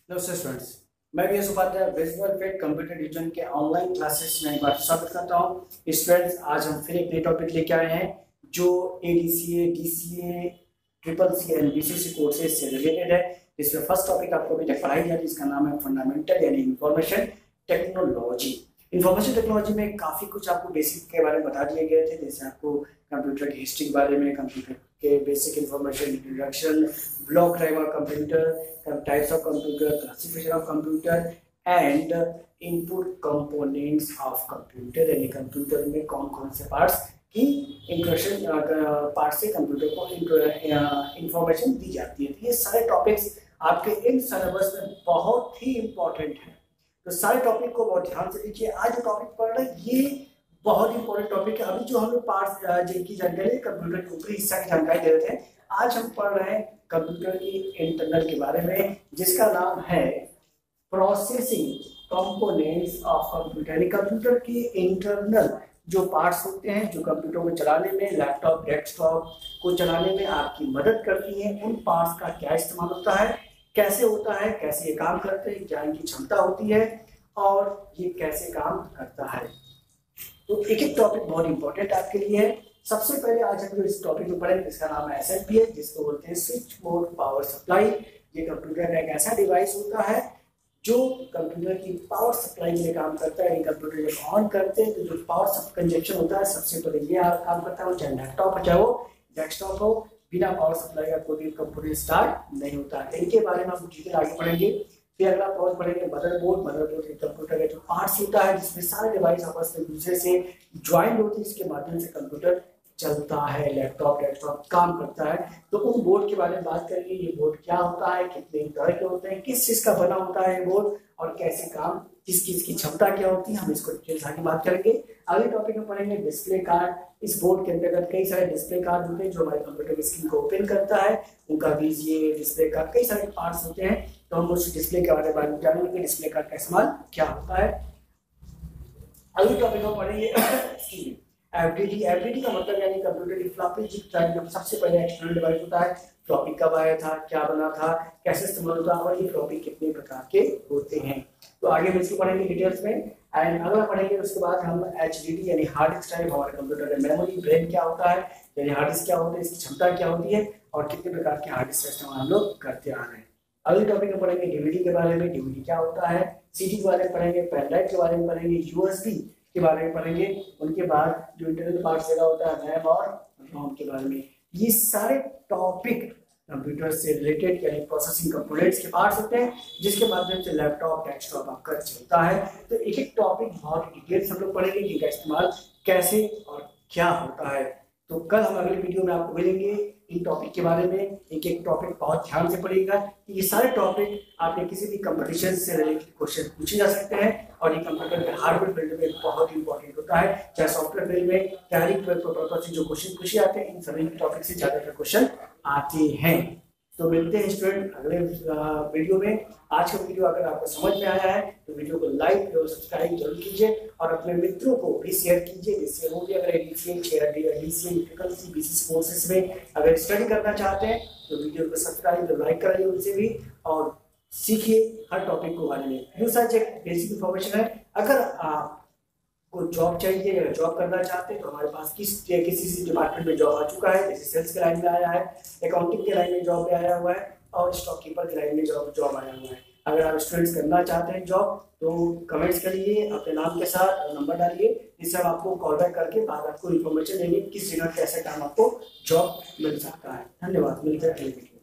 नमस्ते स्टूडेंट्स। मैं भी Upadhyay visual fit computer division के ऑनलाइन क्लासेस में एक बार स्वागत करता हूं। स्टूडेंट्स, आज हम फिर एक नए टॉपिक लेके आए हैं जो ADCA, DCA, triple C and BCC courses से रिलेटेड है। जिसमें फर्स्ट टॉपिक आपको अभी तक पढ़ाई जा रही है, जिसका नाम है फंडामेंटल यानी इंफॉर्मेशन टेक्नोलॉजी। इंफॉर्मेशन टेक्नोलॉजी में काफ़ी कुछ आपको बेसिक के बारे में बता दिए गए थे, जैसे आपको कंप्यूटर की हिस्ट्री के बारे में, कंप्यूटर के basic information, introduction, block diagram computer, types of computer, classification of computer and input components of computer, यानी कंप्यूटर में कौन कौन से पार्ट्स की इंट्रोडक्शन पार्ट से कंप्यूटर को इंफॉर्मेशन दी जाती है। तो ये सारे टॉपिक्स आपके इन सिलेबस में बहुत ही इंपॉर्टेंट है, तो सारे टॉपिक को बहुत ध्यान से लीजिए। आज जो टॉपिक पढ़ रहे हैं ये बहुत इंपॉर्टेंट टॉपिक है। अभी जो हम लोग पार्ट्स जिनकी जानकारी कंप्यूटर के ऊपरी हिस्सा की जानकारी दे रहे थे, आज हम पढ़ रहे हैं कंप्यूटर की इंटरनल के बारे में, जिसका नाम है प्रोसेसिंग कंपोनेंट्स ऑफ कंप्यूटर। यानी कंप्यूटर की इंटरनल जो पार्ट्स होते हैं जो कंप्यूटर को चलाने में, लैपटॉप, डेस्कटॉप को चलाने में आपकी मदद करती हैं, उन पार्ट्स का क्या इस्तेमाल होता है, कैसे होता है, कैसे ये काम करते हैं, क्या इनकी क्षमता होती है और ये कैसे काम करता है। तो एक एक टॉपिक बहुत इंपॉर्टेंट आपके लिए है। सबसे पहले आज हम जो इस टॉपिक में पढ़ेंगे, जिसका नाम है एसएमपीएस, जिसको बोलते हैं स्विच मोड पावर सप्लाई। ये कंप्यूटर का एक ऐसा डिवाइस होता है जो कंप्यूटर की पावर सप्लाई में काम करता है। कंप्यूटर जब ऑन करते हैं तो जो पावर कंजप्शन होता है, सबसे पहले ये काम करता है। चाहे लैपटॉप हो चाहे वो डेस्कटॉप हो, बिना पावर सप्लाई का कोई भी कंप्यूटर स्टार्ट नहीं होता है। इनके बारे में हम डिटेल आगे पढ़ेंगे। फिर अगला पॉइंट पढ़ेंगे मदरबोर्ड। मदरबोर्ड एक कंप्यूटर का जो पार्ट्स होता है, जिसमें सारे डिवाइस आपस में दूसरे से ज्वाइंट होती है, इसके माध्यम से कंप्यूटर चलता है, लैपटॉप, डेस्कटॉप काम करता है। तो उन बोर्ड के बारे में बात करेंगे। ये बोर्ड क्या होता है, कितने तरह के होते हैं, किस चीज का बना होता है ये बोर्ड और कैसे काम, किस चीज की क्षमता क्या होती है, हम इसको डिटेल आगे बात करेंगे। अगले टॉपिक में पढ़ेंगे डिस्प्ले कार्ड। इस बोर्ड के अंतर्गत कई सारे डिस्प्ले कार्ड होते हैं जो हमारे कंप्यूटर की स्क्रीन को ओपन करता है। उनका बीजीए, डिस्प्ले कार्ड, कई सारे पार्ट्स होते हैं। तो हम उस डिस्प्ले के बारे में जानेंगे कि डिस्प्ले कार्ड का इस्तेमाल क्या होता है। अगले टॉपिक में पढ़ेंगे एफडीडी। एफडीडी का मतलब यानी कंप्यूटर की फ्लॉपी ड्राइव। सबसे पहले एक्सटर्नल डिवाइस होता है। फ्लॉपी कब आया था, क्या बना था, कैसे इस्तेमाल होता है और ये फ्लॉपी कितने प्रकार के होते हैं, तो आगे हम इसको पढ़ेंगे डिटेल्स में। एंड अगला पढ़ेंगे उसके बाद हम एचडीडी यानी हार्ड डिस्क ड्राइव, हमारे कंप्यूटर में मेमोरी, ब्रेन क्या होता है, यानी हार्ड डिस्क क्या होता है, इसकी क्षमता क्या होती है और कितने प्रकार के हार्ड डिस्क का इस्तेमाल हम लोग करते आ रहे हैं। अगले टॉपिक में पढ़ेंगे डीवीडी के बारे में। डीवीडी क्या होता है, सीडी के बारे में पढ़ेंगे, पेन ड्राइव के बारे में पढ़ेंगे, यूएसबी के बारे में पढ़ेंगे। उनके बाद जो इंटरनल पार्ट्स लगा होता है, रैम और रोम के बारे में। ये सारे टॉपिक कंप्यूटर से रिलेटेड यानी प्रोसेसिंग कंपोनेंट्स के पार्ट्स होते हैं, जिसके माध्यम से लैपटॉप, डेस्कटॉप आपका चलता है। तो एक एक टॉपिक बहुत डिटेल से हम लोग पढ़ेंगे, जिनका इस्तेमाल कैसे और क्या होता है। तो कल हम अगले वीडियो में आपको मिलेंगे इन टॉपिक के बारे में। एक एक टॉपिक बहुत ध्यान से पढ़िएगा। ये सारे टॉपिक आपने किसी भी कंपटीशन से रिलेटेड क्वेश्चन पूछे जा सकते हैं और ये कंप्यूटर के हार्डवेयर फील्ड में बहुत इंपॉर्टेंट होता है। चाहे सॉफ्टवेयर फील्ड में, तैयारी प्रोटोकॉल से जो क्वेश्चन पूछे जाते हैं, इन सभी टॉपिक से ज्यादातर क्वेश्चन आते हैं। तो मिलते हैं स्टूडेंट अगले वीडियो में। आज का वीडियो अगर आपको समझ में आया है तो वीडियो को लाइक और सब्सक्राइब जरूर कीजिए और अपने मित्रों को भी शेयर कीजिए, जिससे वो भी अगर बीसीसी कोर्सेज में अगर स्टडी करना चाहते हैं तो वीडियो को सब्सक्राइब और लाइक कराइए उनसे भी, और सीखिए हर टॉपिक को बारे में। दूसरा एक बेसिक इंफॉर्मेशन है, अगर आप को जॉब चाहिए या जॉब करना चाहते हैं तो हमारे पास किसी डिपार्टमेंट में जॉब आ चुका है, जैसे सेल्स के लाइन में आया है, अकाउंटिंग के लाइन में जॉब में आया हुआ है और स्टॉक कीपर के लाइन में जॉब आया हुआ है। अगर आप स्टूडेंट्स करना चाहते हैं जॉब तो कमेंट्स करिए अपने नाम के साथ और नंबर डालिए, जिससे हम आपको कॉल बैक करके बाद आपको इन्फॉर्मेशन देंगे किस जगह कैसे काम आपको जॉब मिल सकता है। धन्यवाद, मिलते हैं।